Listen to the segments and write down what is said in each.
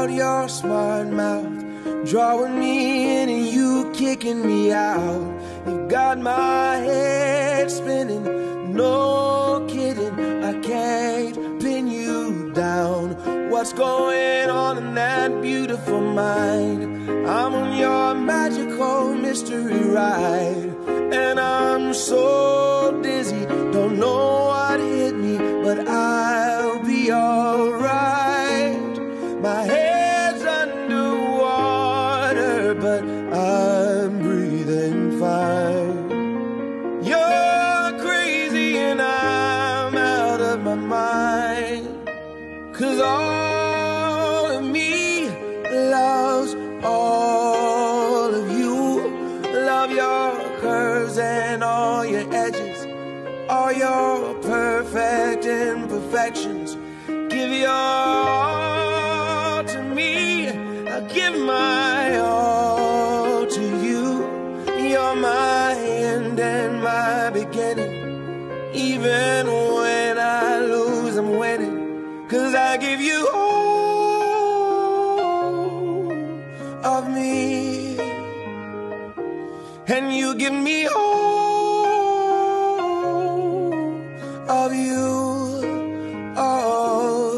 out your smart mouth, drawing me in and you kicking me out. You got my head spinning, no kidding, I can't pin you down. What's going on in that beautiful mind? I'm on your magical mystery ride, and I'm so dizzy, don't know what hit me, but I'll be alright. My head's underwater, but I'm breathing fine. You're crazy and I'm out of my mind, 'cause all of me loves all of you. Love your curves and all your edges, all your perfect imperfections. Give your all to me, I'll give my all to you. You're my end and my beginning. Even when I lose, I'm winning, 'cause I give you all of me, and you give me all of you. Oh,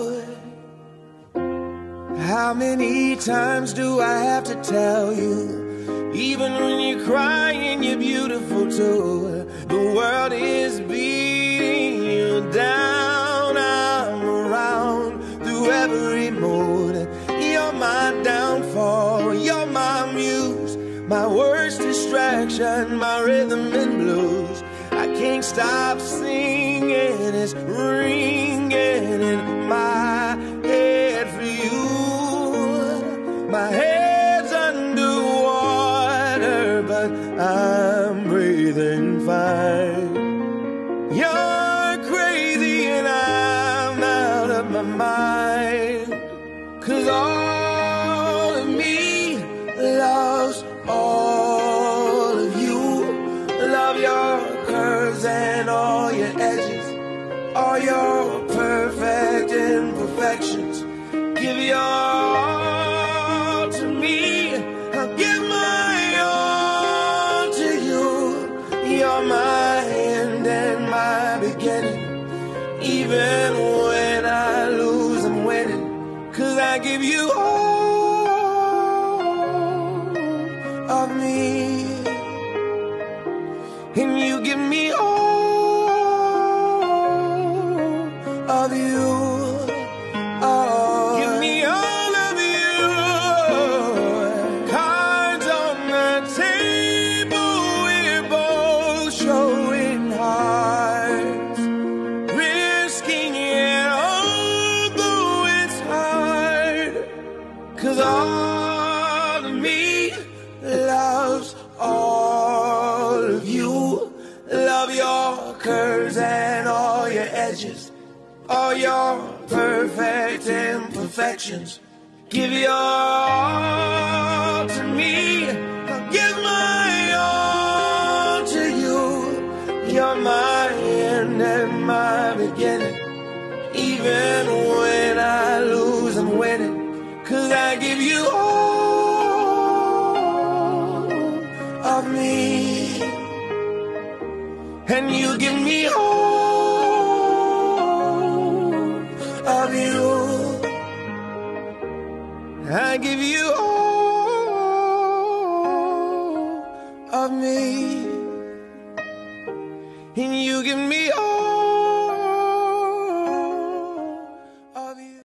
how many times do I have to tell you, even when you're crying, you're beautiful too. The world is beating you down, I'm around through every mood. You're my downfall, you're my muse, my worst distraction, my rhythm and blues. I can't stop singing, it's ringing in my head for you. My head's underwater, but I'm breathing fine. You're crazy and I'm out of my mind, 'cause all of me loves all of you. Love your curves and all your edges, all your perfect imperfections. Give your all to me, I'll give my all to you. You're my end and my beginning. Even when I lose, I'm winning, 'cause I give you all of me, and you give me all of you. Oh, give me all of you. Cards on the table, we're both showing hearts, risking it although it's hard, 'cause all of me loves all of you. Love your curves and all your edges, all your perfect imperfections. Give your all to me, I'll give my all to you. You're my end and my beginning. Even when I lose, I'm winning, 'cause I give you all of me, and you give me all of you. I give you all of me, and you give me all